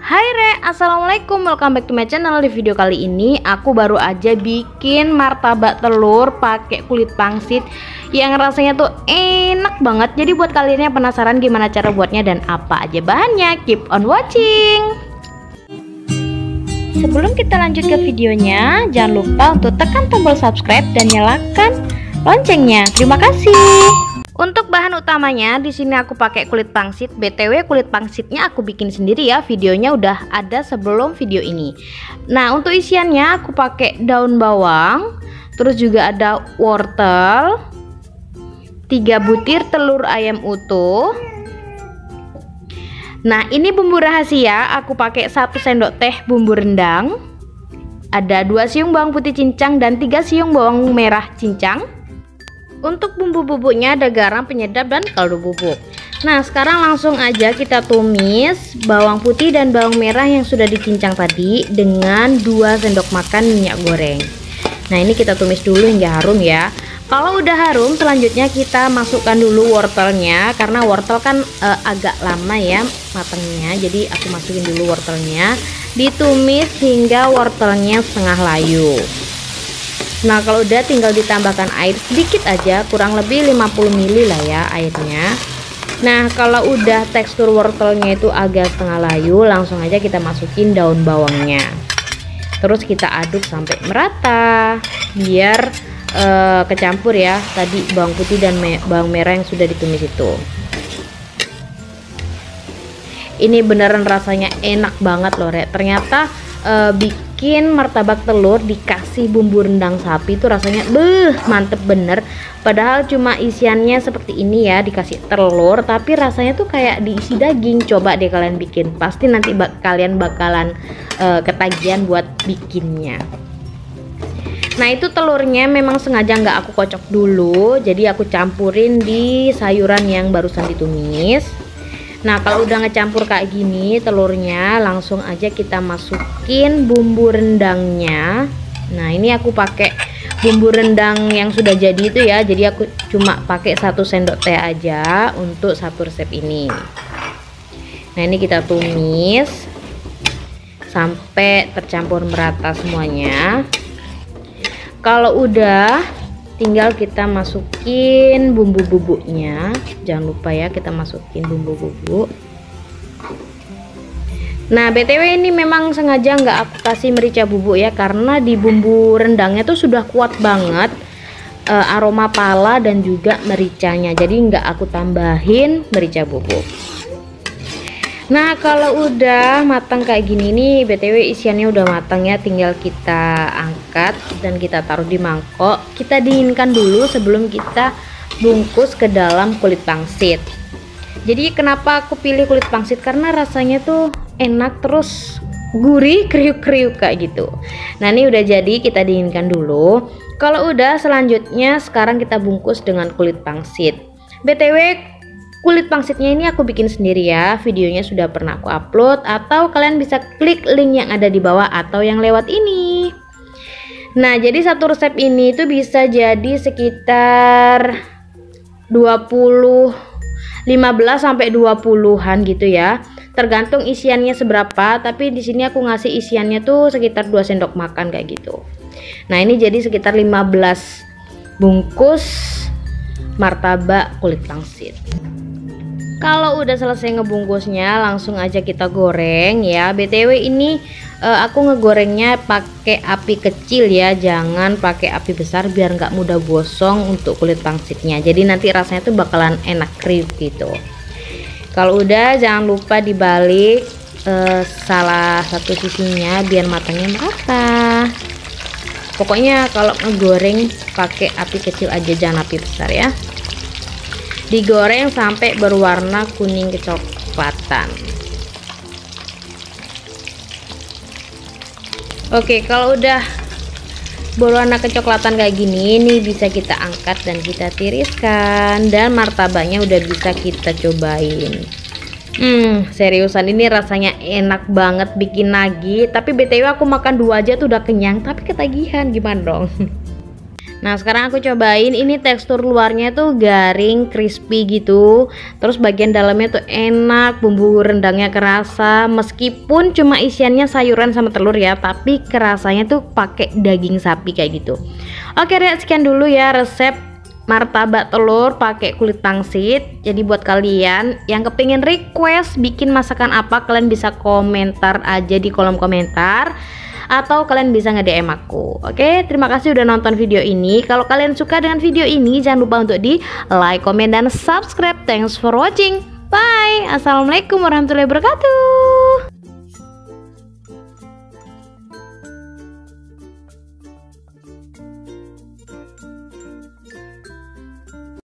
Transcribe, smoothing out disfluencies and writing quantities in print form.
Hai Re, assalamualaikum, welcome back to my channel. Di video kali ini aku baru aja bikin martabak telur pakai kulit pangsit yang rasanya tuh enak banget. Jadi buat kalian yang penasaran gimana cara buatnya dan apa aja bahannya, keep on watching. Sebelum kita lanjut ke videonya, jangan lupa untuk tekan tombol subscribe dan nyalakan loncengnya. Terima kasih. Untuk bahan utamanya di sini aku pakai kulit pangsit. BTW kulit pangsitnya aku bikin sendiri ya. Videonya udah ada sebelum video ini. Nah, untuk isiannya aku pakai daun bawang, terus juga ada wortel, 3 butir telur ayam utuh. Nah, ini bumbu rahasia, aku pakai 1 sendok teh bumbu rendang. Ada 2 siung bawang putih cincang dan 3 siung bawang merah cincang. Untuk bumbu bubuknya ada garam, penyedap, dan kaldu bubuk. Nah, sekarang langsung aja kita tumis bawang putih dan bawang merah yang sudah dicincang tadi dengan 2 sendok makan minyak goreng. Nah, ini kita tumis dulu hingga harum ya. Kalau udah harum, selanjutnya kita masukkan dulu wortelnya, karena wortel kan agak lama ya matangnya. Jadi aku masukin dulu wortelnya, ditumis hingga wortelnya setengah layu. Nah, kalau udah tinggal ditambahkan air sedikit aja, kurang lebih 50 ml lah ya airnya. Nah, kalau udah tekstur wortelnya itu agak setengah layu, langsung aja kita masukin daun bawangnya. Terus kita aduk sampai merata biar kecampur ya tadi bawang putih dan bawang merah yang sudah ditumis itu. Ini beneran rasanya enak banget loh Re. Ternyata bikin martabak telur dikasih bumbu rendang sapi itu rasanya mantep bener. Padahal cuma isiannya seperti ini ya, dikasih telur tapi rasanya tuh kayak diisi daging. Coba deh kalian bikin, pasti nanti kalian bakalan ketagihan buat bikinnya. Nah, itu telurnya memang sengaja nggak aku kocok dulu, jadi aku campurin di sayuran yang barusan ditumis. Nah, kalau udah ngecampur kayak gini telurnya, langsung aja kita masukin bumbu rendangnya. Nah, ini aku pakai bumbu rendang yang sudah jadi itu ya, jadi aku cuma pakai 1 sendok teh aja untuk satu resep ini. Nah, ini kita tumis sampai tercampur merata semuanya. Kalau udah, tinggal kita masukin bumbu bubuknya. Jangan lupa ya, kita masukin bumbu bubuk. Nah, BTW ini memang sengaja nggak aku kasih merica bubuk ya, karena di bumbu rendangnya tuh sudah kuat banget aroma pala dan juga mericanya, jadi nggak aku tambahin merica bubuk. Nah, kalau udah matang kayak gini nih, BTW isiannya udah matang ya, tinggal kita angkat dan kita taruh di mangkok. Kita dinginkan dulu sebelum kita bungkus ke dalam kulit pangsit. Jadi kenapa aku pilih kulit pangsit, karena rasanya tuh enak, terus gurih, kriuk-kriuk kayak gitu. Nah, ini udah jadi, kita dinginkan dulu. Kalau udah, selanjutnya sekarang kita bungkus dengan kulit pangsit. BTW kulit pangsitnya ini aku bikin sendiri ya, videonya sudah pernah aku upload, atau kalian bisa klik link yang ada di bawah atau yang lewat ini. Nah, jadi satu resep ini itu bisa jadi sekitar 15 sampai 20-an gitu ya. Tergantung isiannya seberapa, tapi di sini aku ngasih isiannya tuh sekitar 2 sendok makan kayak gitu. Nah, ini jadi sekitar 15 bungkus martabak kulit pangsit. Kalau udah selesai ngebungkusnya, langsung aja kita goreng ya. BTW ini aku ngegorengnya pakai api kecil ya, jangan pakai api besar biar nggak mudah gosong untuk kulit pangsitnya. Jadi nanti rasanya tuh bakalan enak kriuk gitu. Kalau udah, jangan lupa dibalik salah satu sisinya biar matangnya merata. Pokoknya kalau ngegoreng pakai api kecil aja, jangan api besar ya. Digoreng sampai berwarna kuning kecoklatan. Oke, kalau udah berwarna kecoklatan kayak gini, ini bisa kita angkat dan kita tiriskan, dan martabaknya udah bisa kita cobain. Seriusan ini rasanya enak banget, bikin nagih. Tapi BTW aku makan 2 aja tuh udah kenyang, tapi ketagihan, gimana dong? Nah sekarang aku cobain, ini tekstur luarnya tuh garing, crispy gitu. Terus bagian dalamnya tuh enak, bumbu rendangnya kerasa. Meskipun cuma isiannya sayuran sama telur ya, tapi kerasanya tuh pakai daging sapi kayak gitu. Oke deh, sekian dulu ya resep martabak telur pakai kulit pangsit. Jadi buat kalian yang kepingin request bikin masakan apa, kalian bisa komentar aja di kolom komentar, atau kalian bisa nge-DM aku. Oke, terima kasih udah nonton video ini. Kalau kalian suka dengan video ini, jangan lupa untuk di like, komen, dan subscribe. Thanks for watching. Bye. Assalamualaikum warahmatullahi wabarakatuh.